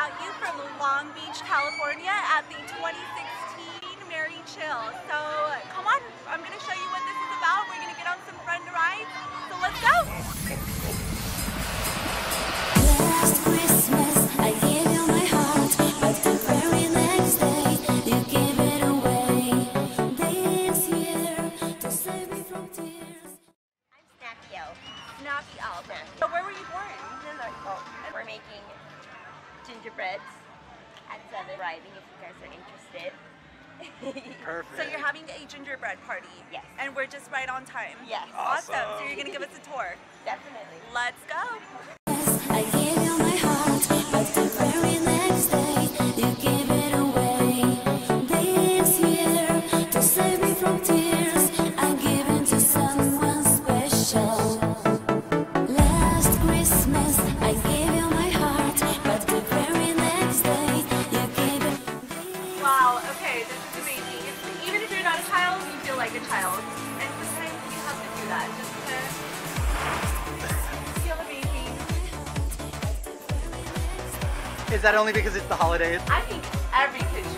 brought you from Long Beach, California at the 2016 Merry Chill. So come on, I'm going to show you what this is about. We're going to get on some friend rides. So let's go. Last Christmas, I gave you my heart, but the very next day, you gave it away. This year, to save me from tears. I'm Snappy Elf. Snappy Elf. So where were you born? We're making gingerbreads at Southland, if you guys are interested. Perfect. So you're having a gingerbread party? Yes. And we're just right on time? Yes. Awesome. So you're going to give us a tour? Definitely. Let's go. I gave you my heart, but the very next day, you gave it away. This year, to save me from tears, I'm giving to someone special. Last Christmas, I gave you my heart, but the very next day, you gave it. Wow, okay, this is amazing. Even if you're not a child, you feel like a child. And sometimes you have to do that just to feel amazing. Is that only because it's the holidays? I think every kid should